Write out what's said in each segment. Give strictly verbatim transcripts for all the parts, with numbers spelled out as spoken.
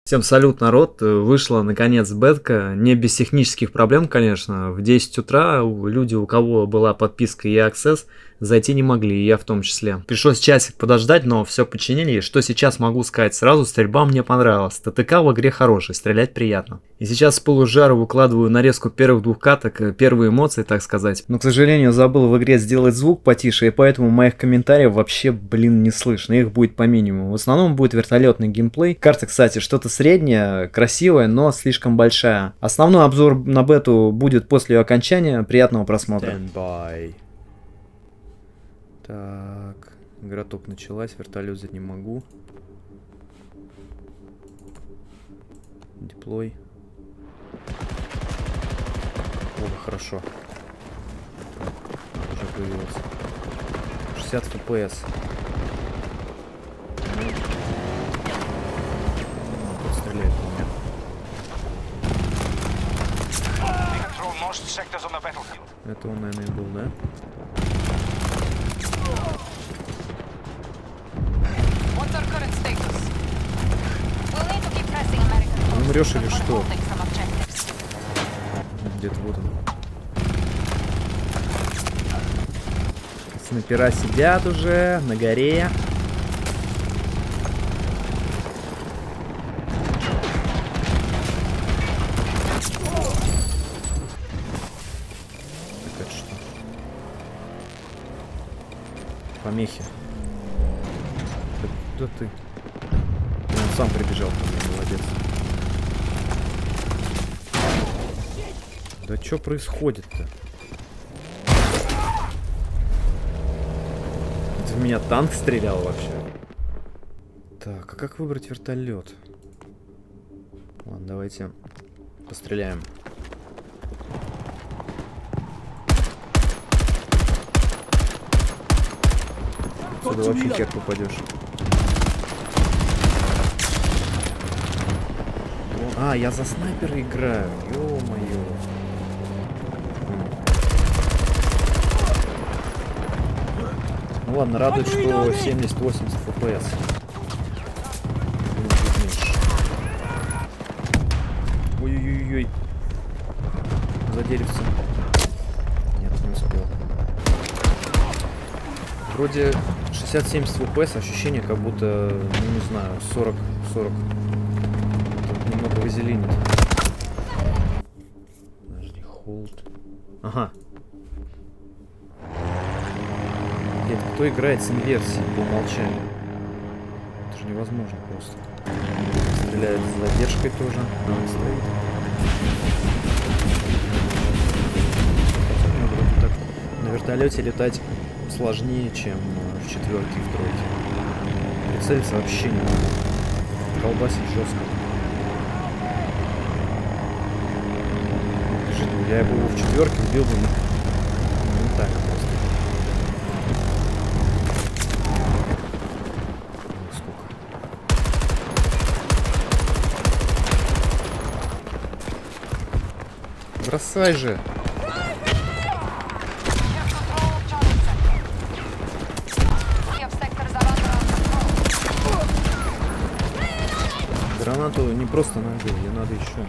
Всем салют, народ. Вышла наконец бетка. Не без технических проблем, конечно. В десять утра люди, у кого была подписка и Access, зайти не могли, и я в том числе. Пришлось часик подождать, но все починили. Что сейчас могу сказать сразу, стрельба мне понравилась. ТТК в игре хороший, стрелять приятно. И сейчас с полужару выкладываю нарезку первых двух каток, первые эмоции, так сказать. Но, к сожалению, забыл в игре сделать звук потише, и поэтому моих комментариев вообще, блин, не слышно. Их будет по минимуму. В основном будет вертолетный геймплей. Карта, кстати, что-то средняя, красивая, но слишком большая. Основной обзор на бету будет после ее окончания. Приятного просмотра. Standby. Так, игра только началась, вертолет взять не могу. Деплой. О, хорошо. Уже появилось. шестьдесят эф пи эс. Стреляет по мне. Это он, наверное, и был, да? Умрешь или что? Где-то вот он. Снайпера сидят уже на горе. Так это что? Помехи. Да, да ты. Он сам прибежал, молодец. Да что происходит-то? Это в меня танк стрелял вообще. Так, а как выбрать вертолет? Ладно, давайте постреляем. Сюда вообще хер попадешь. А, я за снайпера играю. Ё-моё. Ну ладно, радует, что семьдесят-восемьдесят эф пи эс. Ой-ой-ой. За деревцем. Нет, не успел. Вроде шестьдесят-семьдесят эф пи эс, ощущение, как будто, ну не знаю, сорок-сорок. Немного вазелинит. Подожди, холд. Ага. Блин, кто играет с инверсией по умолчанию? Это же невозможно просто. Стреляет с задержкой тоже. Он стоит. Так, на вертолете летать сложнее, чем в четверке и в тройке. Прицелиться вообще не надо. Колбасит жестко. Я бы его в четверке убил бы, но не так просто. Сколько? Бросай же! Гранату не просто надо, ее надо еще.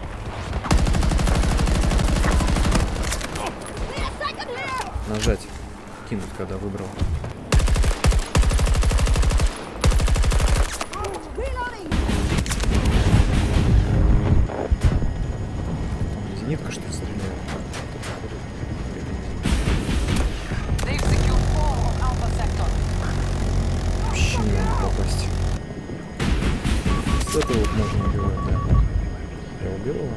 Нажать, кинуть, когда выбрал. Зенитка, что ли, стреляет? Вообще не могу попасть. С этого вот можно убивать, да. Я убил его.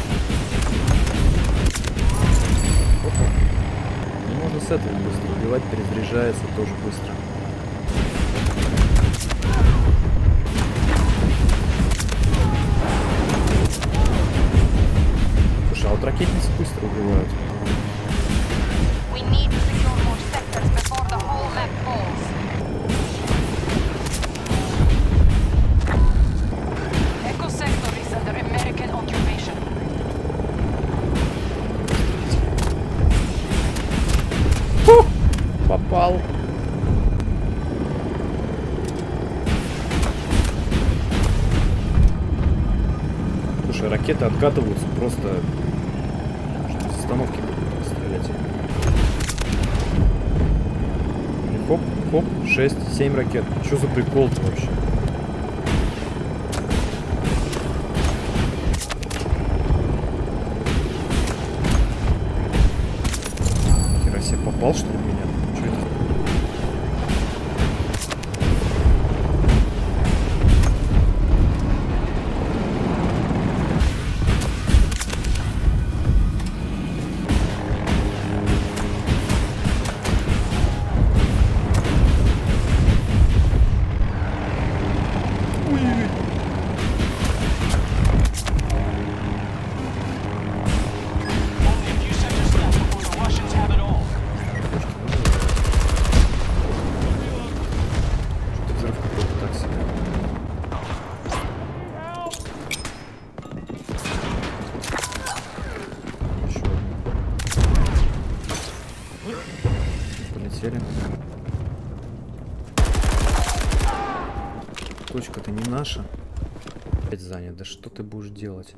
Опа. Можно с этого быстро убивать, перезаряжается тоже быстро. Слушай, а вот ракетницы быстро убивают. Попал. Слушай, ракеты откатываются просто... Что с остановки будут стрелять. Хоп, хоп, шесть, семь ракет. Что за прикол-то вообще? Хера себе, попал, что ли, в меня? Что это? Точка-то не наша. Опять занят. Да что ты будешь делать?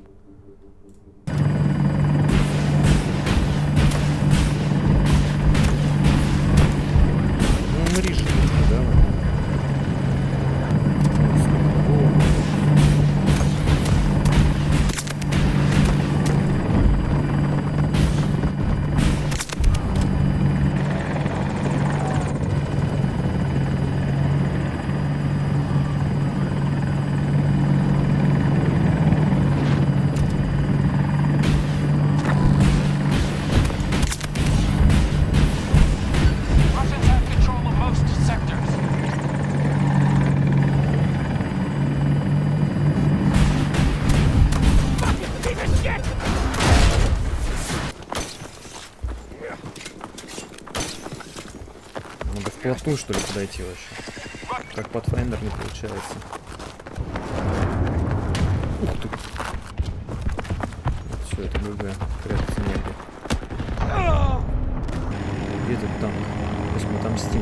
Ну, умри же, давай. Вплотную, что ли, подойти вообще? Как Pathfinder не получается. Ух ты! Все, это ГГ. Прятаться негде. Где этот танк? Пусть мы отомстим.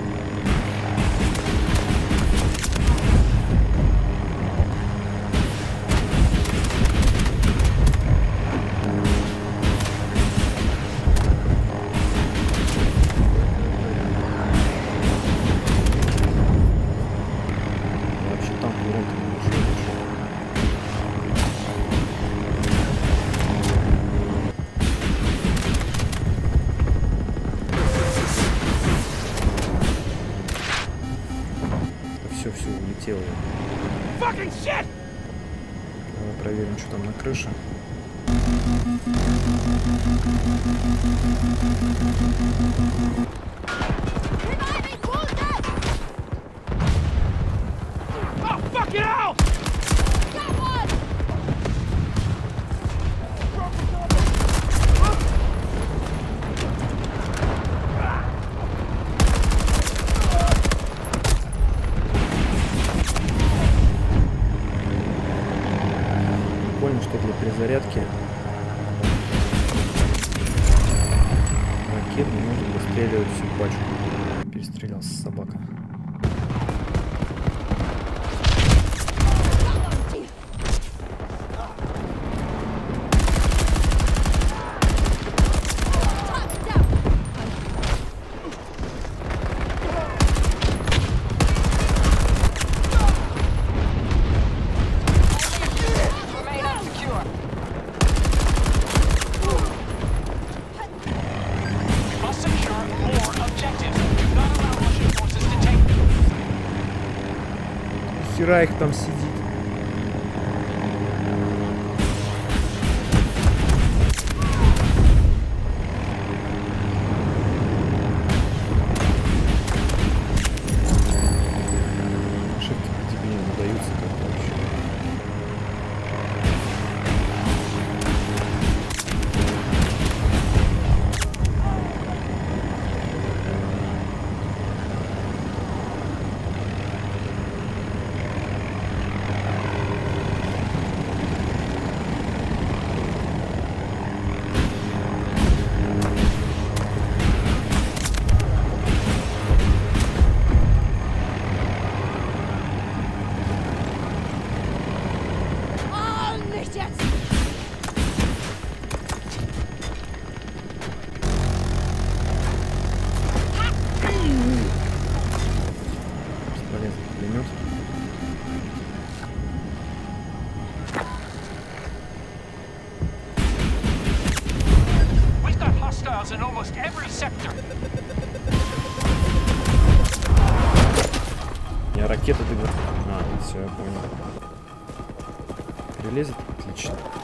Все, улетело. Давай проверим, что там на крыше. Что для перезарядки ракет не может выстреливать всю пачку. Перестрелялся собака. Хера их там сидит. Ошибки по тебе не удаются как-то вообще. Я ракеты дыгаю. А, все, я понял. Прилезет? Отлично.